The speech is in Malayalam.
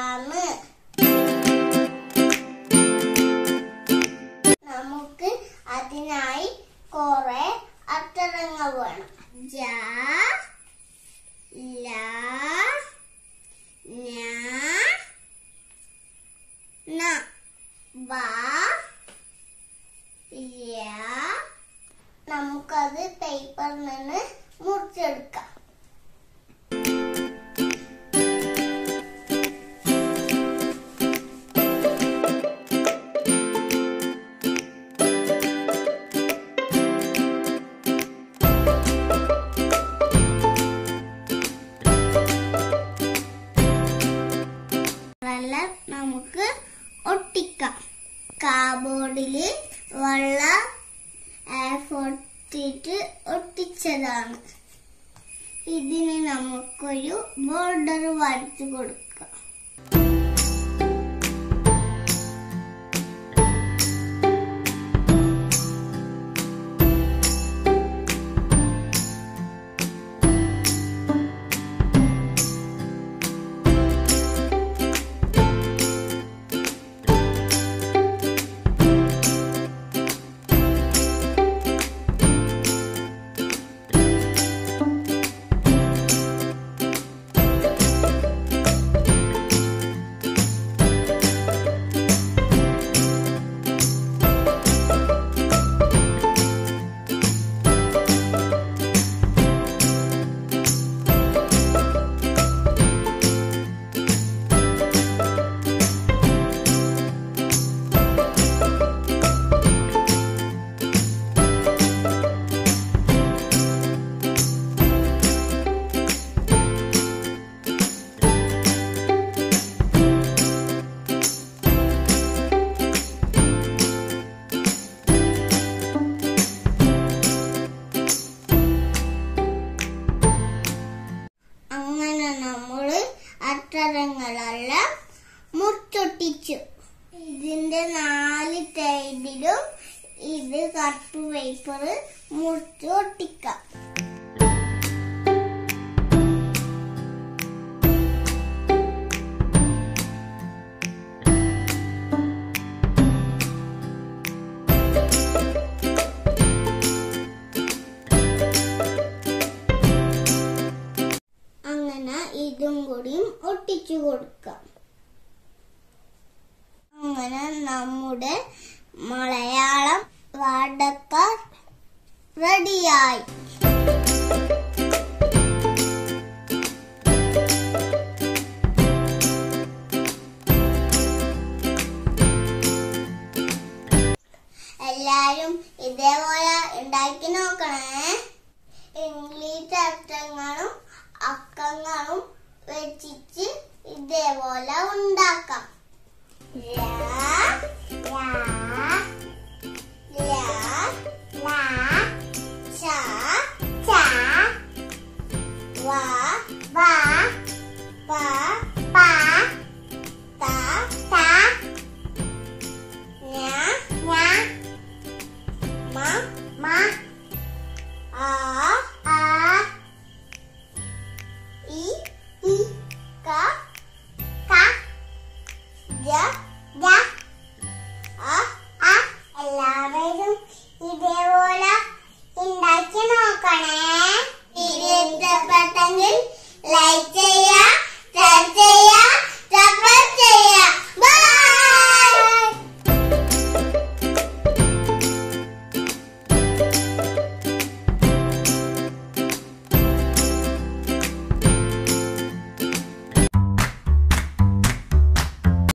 ഏതാണ്? നമുക്ക് അതിനായി കുറെ അക്ഷരങ്ങൾ വേണം. ജ, ല, ന, ന, വ, യ. നമുക്കത് പേപ്പറിൽ നിന്ന് മുറിച്ചെടുക്കാം. നമുക്ക് ഒട്ടിക്കാം. കാർഡ്ബോർഡില് വെള്ള പൊട്ടിട്ട് ഒട്ടിച്ചതാണ്. ഇതിന് നമുക്കൊരു ബോർഡർ വരച്ചു കൊടുക്കാം. അക്ഷരങ്ങളെല്ലാം മുറിച്ചൊട്ടിച്ചു. ഇതിന്റെ 4 സൈഡിലും ഇത് കറുപ്പ് പേപ്പർ മുറിച്ച് ഒട്ടിക്കാം. ഇതും കൂടിയും ഒട്ടിച്ചു കൊടുക്കാം. അങ്ങനെ നമ്മുടെ മലയാളം വാടക്കാർ റെഡിയായി. എല്ലാരും ഇതേപോലെ ഉണ്ടാക്കി നോക്കണേ. ഇംഗ്ലീഷ് അക്ഷരങ്ങളും അക്കങ്ങളും വെച്ചിട്ട് ഇതേപോലെ ഉണ്ടാക്കാം.